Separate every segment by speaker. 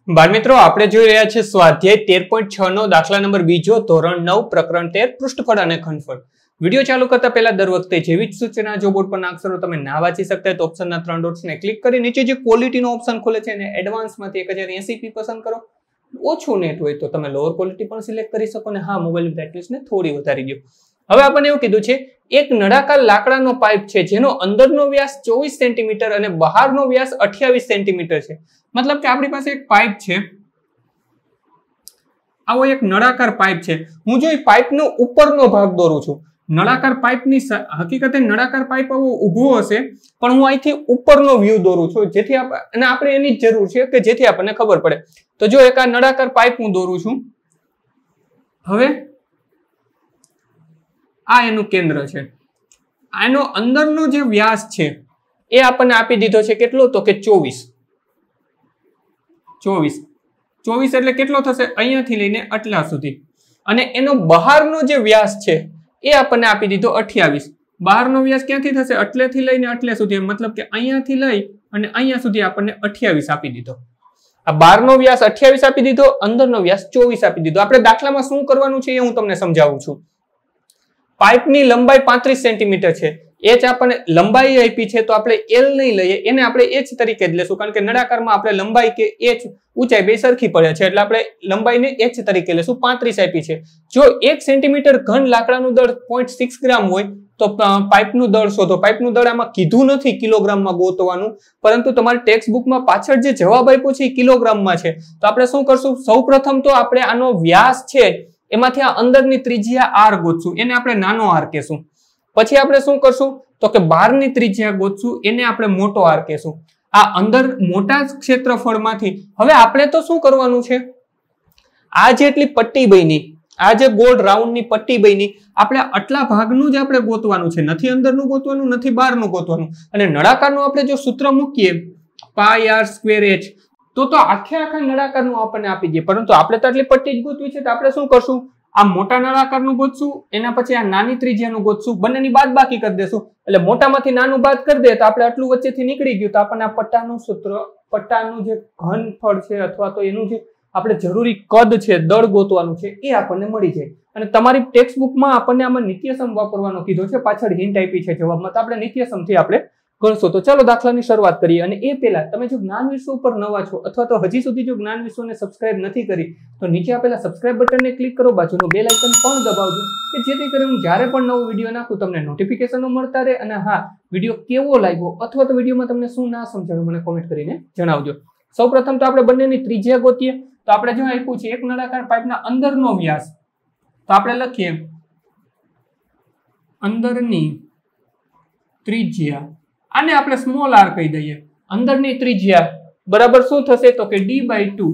Speaker 1: બાળ મિત્રો આપણે જોઈ રહ્યા છીએ સ્વાધ્યાય 13.6 નો દાખલા નંબર બીજો ધોરણ 9 પ્રકરણ 13 પૃષ્ઠફળ અને ઘનફળ. વિડિયો ચાલુ કરતા પહેલા દર વખતે જેવી જ સૂચના જો બોર્ડ પરના અક્ષરો તમે ના વાંચી શકતા હોય તો ઓપ્શનના 3 ડોટ્સને ક્લિક કરી નીચે જે ક્વોલિટીનો ઓપ્શન ખુલે છે અને એડવાન્સમાંથી 1080p પસંદ કરો. ઓછું નેટ હોય તો તમે લોઅર ક્વોલિટી પણ સિલેક્ટ કરી શકો અને હા મોબાઈલ બ્રાઇટનેસને થોડી વધારી દો. હવે આપણને એવું કીધું છે એક નળાકાર લાકડાનો પાઇપ છે જેનો અંદરનો વ્યાસ 24 સેન્ટીમીટર અને બહારનો વ્યાસ 28 સેન્ટીમીટર છે. મતલબ કે આપણી પાસે એક પાઇપ છે, આવો એક નળાકાર પાઇપ છે. હું જો એ પાઇપનો ઉપરનો ભાગ દોરું છું, નળાકાર પાઇપની હકીકતે નળાકાર પાઇપ આવો ઊભો હશે પણ હું અહીંથી ઉપરનો વ્યૂ દોરું છું જેથી અને આપણે એની જ જરૂર છે કે જેથી આપણને ખબર પડે. તો જો એક આ નળાકાર પાઇપ હું દોરું છું, હવે આ એનું કેન્દ્ર છે, આનો અંદરનો જે વ્યાસ છે એ આપણને આપી દીધો છે કેટલો, તો કે 24 એટલે કેટલો થશે, અહીંયાથી લઈને આટલા સુધી. અને એનો બહારનો જે વ્યાસ છે એ આપણને આપી દીધો 28. બહારનો વ્યાસ ક્યાંથી થશે, એટલેથી લઈને આટલે સુધી, મતલબ કે અહીંયાથી લઈ અને અહીંયા સુધી આપણને 28 આપી દીધો. આ બહારનો વ્યાસ 28 આપી દીધો, અંદરનો વ્યાસ 24 આપી દીધો. આપણે દાખલામાં શું કરવાનું છે એ હું તમને સમજાવું છું. પાઇપની લંબાઈ 35 સેન્ટીમીટર છે, h આપણને લંબાઈ આપી છે તો આપણે l નહીં લઈએ, એને આપણે h તરીકે જ લેશું કારણ કે નળાકારમાં આપણે લંબાઈ કે h ઊંચાઈ બે સરખી પડે છે એટલે આપણે લંબાઈને h તરીકે લેશું. 35 આપી છે. જો 1 સેન્ટીમીટર ઘન લાકડાનું દળ 0.6 ગ્રામ હોય તો પાઇપનું દળ શોધો. પાઇપનું દળ આમાં કીધું નથી કિલોગ્રામમાં ગોતવાનું, પરંતુ તમારી ટેક્સ્ટ બુકમાં પાછળ જે જવાબ આપ્યો છે એ કિલોગ્રામમાં છે. તો આપણે શું કરશું, સૌપ્રથમ તો આપણે આનો વ્યાસ છે એમાંથી આ અંદરની ત્રિજ્યા r ગોતશું, એને આપણે નાનો r કહેશું. પછી આપણે શું કરશું તો કે બહારની ત્રિજ્યા ગોતશું, એને આપણે મોટો r કહેશું. આ અંદર મોટા ક્ષેત્રફળમાંથી હવે આપણે તો શું કરવાનું છે, આ જેટલી પટ્ટી બની, આ જે ગોળ રાઉન્ડની પટ્ટી બની, આપણે આટલા ભાગનું જ આપણે ગોતવાનું છે, નથી અંદરનું ગોતવાનું, નથી બહારનું ગોતવાનું. અને નળાકારનું આપણે જો સૂત્ર મૂકીએ પાઈ r સ્ક્વેર h તો આખા નળાકારનું આપણને આપી દે, પરંતુ આપણે તો આટલી પટ્ટી જ ગોતવી છે તો આપણે શું કરશું, આ મોટા નળાકારનું ગોતશું, એના પછી આ નાની ત્રિજ્યાનું ગોતશું, બંનેની બાદબાકી કરી દેશું. એટલે મોટામાંથી નાનું બાદ કરી દે તો આપણે આટલું વચ્ચેથી નીકળી ગયું તો આપણને આ પટ્ટાનું સૂત્ર, પટ્ટાનું જે ઘનફળ છે અથવા તો એનું જે આપણે જરૂરી કદ છે, દળ ગોતવાનું છે એ આપણને મળી જાય. અને તમારી ટેક્સ્ટ બુકમાં આપણને આમાં નિત્યસમ વાપરવાનો કીધો છે, પાછળ હિન્ટ આપી છે જવાબમાં, તો આપણે નિત્યસમથી આપણે ગણશો. તો ચાલો દાખલાની શરૂઆત કરીએ. અને એ પહેલા તમે જો જ્ઞાન વિશ્વ ઉપર નવા છો અથવા તો હજી સુધી જો જ્ઞાન વિશ્વને સબસ્ક્રાઇબ નથી કરી તો નીચે આપેલા સબસ્ક્રાઇબ બટનને ક્લિક કરો, બાજુનું બેલ આઇકન પણ દબાવજો કે જેથી કરીને હું જ્યારે પણ નવો વિડીયો નાખું તમને નોટિફિકેશનો મળતા રહે. અને હા, વિડીયો કેવો લાગ્યો અથવા તો વિડીયોમાં તમને શું ના સમજાયું મને કોમેન્ટ કરીને જણાવજો. સૌપ્રથમ તો આપણે બંનેની ત્રિજ્યા ગોતીએ. તો આપણે જો આપ્યું છે એક નળાકાર પાઇપના અંદરનો વ્યાસ, તો આપણે લખીએ અંદરની ત્રિજ્યા, આને આપણે સ્મોલ r કહી દઈએ. અંદરની ત્રિજ્યા બરાબર શું થશે તો કે d/2.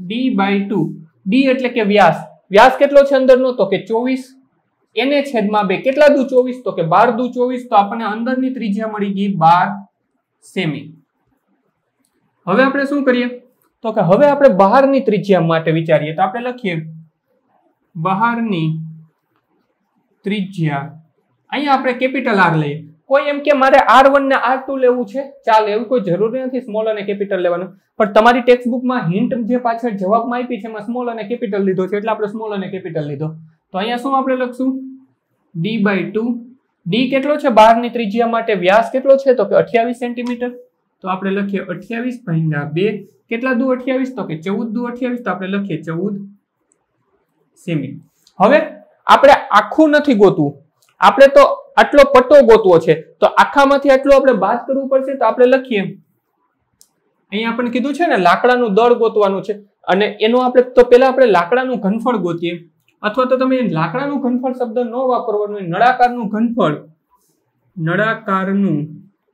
Speaker 1: d એટલે કે વ્યાસ. વ્યાસ કેટલો છે અંદરનો તો કે 24, એને છેદમાં 2. કેટલા દુ 24 તો કે 12 દુ 24, તો આપણને અંદરની ત્રિજ્યા મળી ગઈ 12 સેમી. હવે આપણે શું કરીએ તો કે હવે આપણે બહારની ત્રિજ્યા માટે વિચારીએ. તો આપણે લખીએ બહારની ત્રિજ્યા, અહીંયા આપણે કેપિટલ R લઈએ. કોઈ એમ કે મારે R1 ને R2 લેવું છે, ચાલે, એવું કોઈ જરૂરી નથી સ્મોલ અને કેપિટલ લેવાનું, પણ તમારી ટેક્સ્ટ બુકમાં હિન્ટ જે પાછળ જવાબમાં આપી છે એમાં સ્મોલ અને કેપિટલ લીધો છે એટલે આપણે સ્મોલ અને કેપિટલ લીધો. તો અહીંયા શું આપણે લખશું d/2. d કેટલો છે બહારની ત્રિજ્યા માટે, વ્યાસ કેટલો છે તો કે 28 સેન્ટીમીટર. તો આપણે લખીએ 28/2. કેટલા દુ 28 તો કે 14 દુ 28, તો આપણે લખીએ 14 સેમી. હવે આપણે આખું નથી ગોતવું, આપણે તો આટલો પટ્ટો ગોતવો છે, તો આખામાંથી આટલું આપણે બાદ કરવું પડશે. તો આપણે લખીએ, અહીંયા આપણને કીધું છે ને લાકડાનું દળ ગોતવાનું છે, અને એનું આપણે તો પહેલા આપણે લાકડાનું ઘનફળ ગોતીએ, અથવા તો તમે લાકડાનું ઘનફળ શબ્દ ન વાપરવાનું, નળાકારનું ઘનફળ, નળાકારનું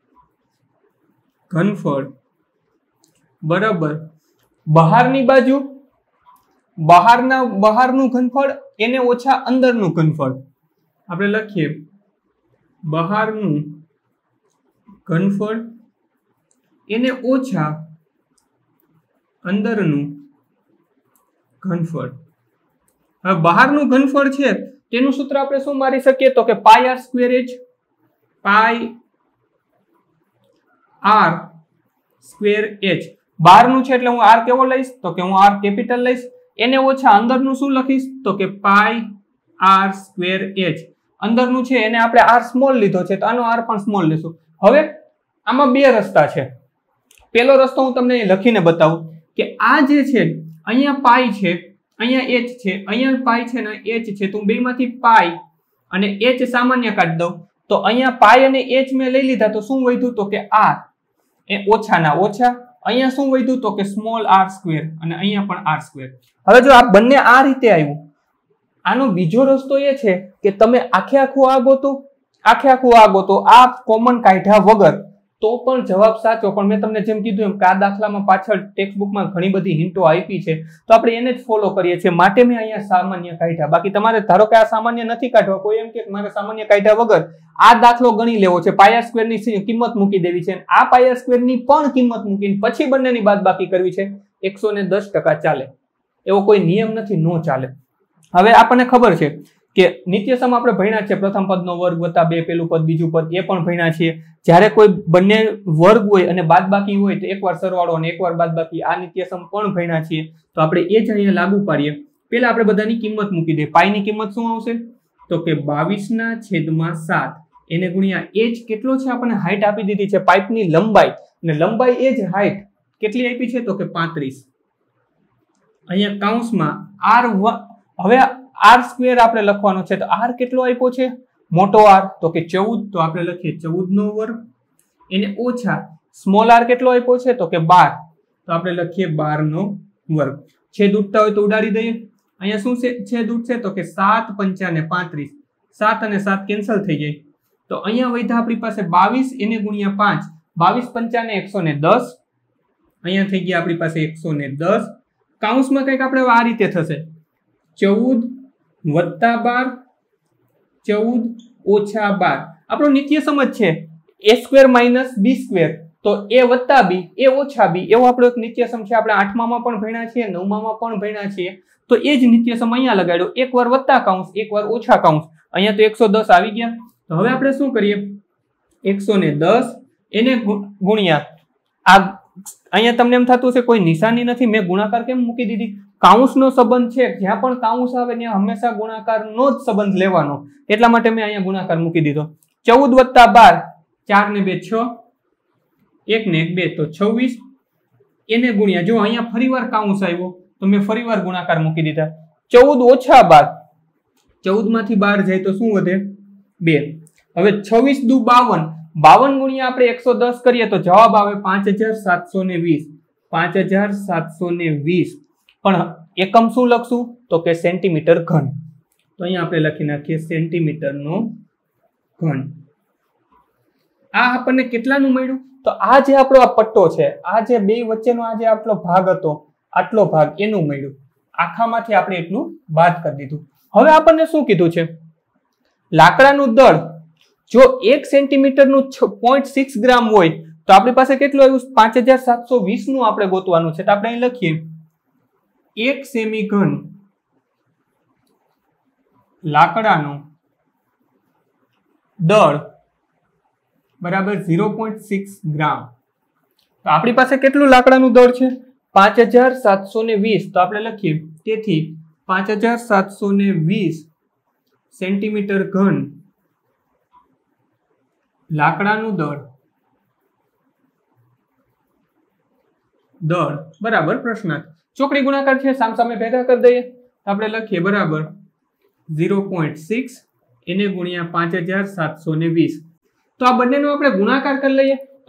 Speaker 1: ઘનફળ બરાબર બહારની બાજુ, બહારનું ઘનફળ એને ઓછા અંદરનું ઘનફળ. આપણે લખીએ બહારનું ઘનફળ એને ઓછા અંદરનું ઘનફળ. હવે બહારનું ઘનફળ છે તેનું સૂત્ર આપણે શું મારી શકીએ તો કે pi r square h, pi r square h. બહારનું છે એટલે હું આર કેવો લઈશ તો કે હું આર કેપિટલ લઈશ. એને ઓછા અંદરનું શું લખીશ તો કે પાઈ આર સ્ક્વેર એચ. અંદરનું છે એને આપણે આર સ્મોલ લીધો છે તો આનો આર પણ સ્મોલ લેશું. હવે આમાં બે રસ્તા છે. પહેલો રસ્તો હું તમને લખીને બતાવું કે આ જે છે અહીંયા પાઈ છે, અહીંયા એચ છે, અહીંયા પાઈ છે ને એચ છે, તો બેમાંથી પાઈ અને એચ સામાન્ય કાઢી દઉં તો અહીંયા પાઈ અને એચ મેં લઈ લીધા તો શું વધ્યું તો કે આર એ ઓછાના ઓછા. અહીંયા શું વધ્યું તો કે સ્મોલ આર સ્ક્વેર અને અહીંયા પણ આર સ્ક્વેર. હવે જો આ બંને આ રીતે આવ્યું, આનો બીજો રસ્તો એ છે કે તમે આખે આખું આ ગોતો આ કોમન કાઢ્યા વગર તો પણ જવાબ સાચો. પણ મેં તમને જેમ કીધું એમ કે આ દાખલામાં પાછળ ટેક્સ્ટ બુકમાં ઘણી બધી હિન્ટો આપી છે તો આપણે એને જ ફોલો કરીએ છીએ, માટે મેં અહીંયા સામાન્ય કાઢ્યા. બાકી તમારે ધારો કે આ સામાન્ય નથી કાઢવા, કોઈ એમ કે મારે સામાન્ય કાઢ્યા વગર આ દાખલો ગણી લેવો છે, પાઈ આર સ્ક્વેર ની કિંમત મૂકી દેવી છે, આ પાઈ આર સ્ક્વેર ની પણ કિંમત મૂકીને પછી બંનેની બાદબાકી કરવી છે, 110% ચાલે. એવો કોઈ નિયમ નથી, નો ચાલે. હવે આપણને ખબર છે કે નિત્યસમ આપણે ભણ્યા છે, પ્રથમ પદનો વર્ગ વત્તા 2 પેલું પદ બીજું પદ એ પણ ભણ્યા છીએ. જ્યારે કોઈ બંને વર્ગ હોય અને બાદબાકી હોય તો એકવાર સરવાળો અને એકવાર બાદબાકી, આ નિત્યસમ પણ ભણ્યા છીએ. તો આપણે એ જ અહીંયા લાગુ પાડીએ. પહેલા આપણે બધાની કિંમત મૂકી દઈએ. પાઈ ની કિંમત શું આવશે તો કે 22/7 એને ગુણ્યા એચ કેટલો છે, આપણને હાઈટ આપી દીધી છે પાઇપની લંબાઈ, અને લંબાઈ એ જ હાઈટ કેટલી આપી છે તો કે 35. અહીંયા કૌંસમાં આર. હવે આર સ્ક્વેર આપણે લખવાનો છે તો આર કેટલો આપ્યો છે મોટો આર તો કે 14, તો આપણે લખીએ 14 નો વર્ગ. એને ઓછા સ્મોલ આર કેટલો આપ્યો છે તો કે 12, તો આપણે લખીએ 12 નો વર્ગ. છેદ ઉડતા હોય તો ઉડાડી દઈએ. અહીંયા શું છે છેદ ઉડશે તો કે 7 5 ને 35, 7 અને 7 કેન્સલ થઈ જાય તો અહીંયા વધ્યા આપણી પાસે 22 એને ગુણ્યા 5, 22 5 ને 110, અહીંયા થઈ ગયા આપણી પાસે 110. કૌંસમાં કંઈક આપણે આ રીતે થશે 14 વત્તા 12, 14 ઓછા 12. આપણો નિત્ય સમજ છે a square minus b square, તો a વત્તા b a ઓછા b એવો આપણો એક નિત્યસમ છે. આપણે 8માં પણ ભણ્યા છીએ, 9માં પણ ભણ્યા છીએ. તો એ જ નિત્યસમ અહીંયા લગાડ્યો, એકવાર વત્તા કૌંસ એકવાર ઓછા કૌંસ. અહીંયા તો 110 આવી ગયા. તો હવે આપણે શું કરીએ 110 એને ગુણ્યા આ. અહીંયા તમને એમ થતું હશે કોઈ નિશાની નથી, મેં ગુણાકાર કેમ મૂકી દીધી? કાઉન્સનો સંબંધ છે, જ્યાં પણ કાઉન્સ આવે ત્યાં હંમેશા ગુણાકારનો જ સંબંધ લેવાનો, એટલા માટે મેં અહીંયા ગુણાકાર મૂકી દીધો. 14 વત્તા 12, 4 ને 2 6, 1 ને 1 2 તો 26 એને ગુણ્યા. જો અહીંયા ફરીવાર કાઉન્સ આવ્યો તો મેં ફરીવાર ગુણાકાર મૂકી દીધા. 14 ઓછા 12, 14 માંથી 12 જાય તો શું વધે 2. હવે 26 દુ 52, 52 ગુણ્યા આપણે 110 કરીએ તો જવાબ આવે 5720, 5720. પણ એકમ શું લખશું તો કે સેન્ટીમીટર ઘન. તો અહીંયા આપણે લખી નાખીએ સેન્ટીમીટર નો ઘન. આ આપણને કેટલાનું મળ્યું તો આ જે આપણો આ પટ્ટો છે, આ જે બે વચ્ચેનો આ જે આટલો ભાગ હતો, આટલો ભાગ એનું મળ્યું. આખામાંથી આપણે એટલું બાદ કરી દીધું. હવે આપણને શું કીધું છે લાકડાનું દળ જો 1 સેન્ટીમીટર નું 0.6 ગ્રામ હોય તો આપણી પાસે કેટલું આવ્યું 5720 નું આપણે ગોતવાનું છે. તો આપણે અહીં લખીએ 1 સેમી ઘન લાકડાનું દળ બરાબર 0.6 ગ્રામ. તો આપણી પાસે કેટલું લાકડાનું દળ છે 5720. તો આપણે લખીએ તેથી 5720 સેન્ટીમીટર ઘન લાકડાનું દળ બરાબર પ્રશ્નાર્થ. ચોકડી ગુણાકાર છે, સામસામે ભેગા કરી દઈએ. આપણે લખીએ બરાબર 0.6 એને ગુણ્યા 5720. તો આ બંનેનો આપણે ગુણાકાર કરી લઈએ તો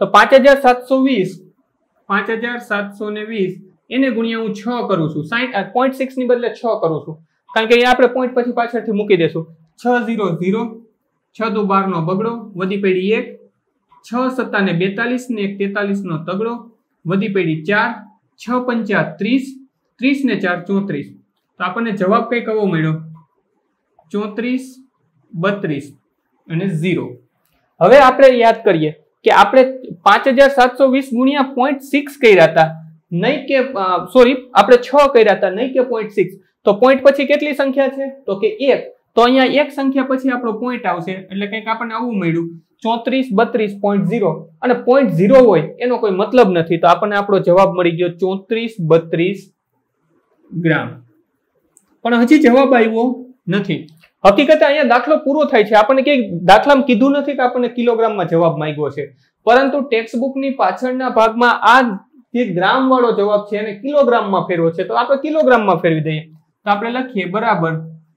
Speaker 1: 5720 એને ગુણ્યા હું 6 કરું છું. 0.6 ની બદલે 6 કરું છું, કારણ કે અહીંયા આપણે પોઈન્ટ પછી પાછળથી મૂકી દેશું. 6 0 0, 6 દુ 12 નો બગડો, વધી પડી 1, 6 7 ને 42 ને 1 43 નો તગડો, વધી પડી 4, 6 5 30, 30 ને 4 34. તો આપણને જવાબ કઈ કવો મળ્યો 34 32 અને 0. હવે આપણે યાદ કરીએ કે આપણે 5720 ગુણ્યા 0.6 કર્યા હતા, નહીં કે સોરી આપણે 6 કર્યા હતા, નહીં કે 0.6. તો પોઈન્ટ પછી કેટલી સંખ્યા છે તો કે 1. તો અહીંયા એક સંખ્યા પછી આપણો પોઈન્ટ આવશે, એટલે કંઈક આપણને આવું મળ્યું 3432.0 અને 0.0 હોય એનો કોઈ મતલબ નથી, તો આપણને આપણો જવાબ મળી ગયો 3432 ગ્રામ. પણ હજી જવાબ આવ્યો નથી. હકીકતે અહીંયા દાખલો પૂરો થાય છે. આપણને કઈ દાખલામાં કીધું નથી કે આપણને કિલોગ્રામમાં જવાબ માંગ્યો છે, પરંતુ ટેક્સ્ટ બુકની પાછળના ભાગમાં આ જે ગ્રામ વાળો જવાબ છે એને કિલોગ્રામમાં ફેરવો છે, તો આપણે કિલોગ્રામમાં ફેરવી દઈએ. તો આપણે લખીએ બરાબર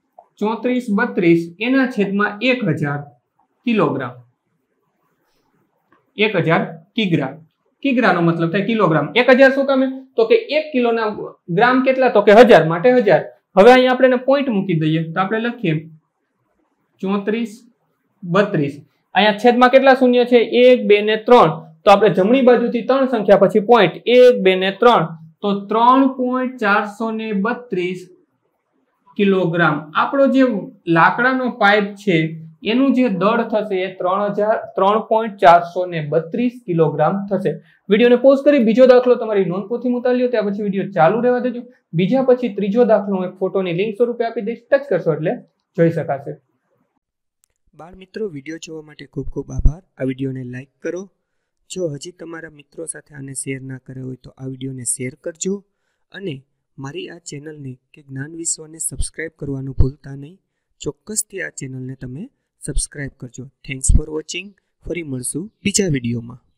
Speaker 1: 3432 એના છેદમાં 1000 કિલોગ્રામ. 1000 કિગ્રા. કિગ્રાનો મતલબ થાય કિલોગ્રામ. 1000 શું કામે? તો કે 1 કિલોના ગ્રામ કેટલા? તો કે 1000, માટે 1000. હવે અહીંયા આપણે પોઈન્ટ મૂકી દઈએ, તો આપણે લખીએ 3432. અહીંયા છેદમાં કેટલા શૂન્ય છે? 1 2 ને 3. તો આપણે જમણી બાજુથી 3 સંખ્યા પછી પોઈન્ટ 1 2 ને 3, તો 3.432 કિલોગ્રામ. આપણો જે લાકડાનો પાઇપ છે એનું જે દળ થશે એ 3.432 કિલોગ્રામ થશે. વિડીયોને પોઝ કરી બીજો દાખલો તમારી નોંધપોથીમાં ઉતારી લો, ત્યાર પછી વિડીયો ચાલુ રહેવા દેજો. બીજા પછી ત્રીજો દાખલો હું એક ફોટોની લિંક સ્વરૂપે આપી દઈશ, ટચ કરશો એટલે જોઈ શકાશે.
Speaker 2: બાળ મિત્રો, વિડીયો જોવા માટે ખૂબ ખૂબ આભાર. આ વિડીયોને લાઈક કરો. જો હજી તમારા મિત્રો સાથે આને શેર ના કર્યો હોય તો આ વિડીયોને શેર કરજો, અને મારી આ ચેનલને કે જ્ઞાન વિશ્વને સબસ્ક્રાઇબ કરવાનું ભૂલતા નહીં. ચોક્કસથી આ ચેનલને તમે સબસ્ક્રાઇબ કરજો. Thanks for watching. ફરી મળશું બીજા વિડીયોમાં.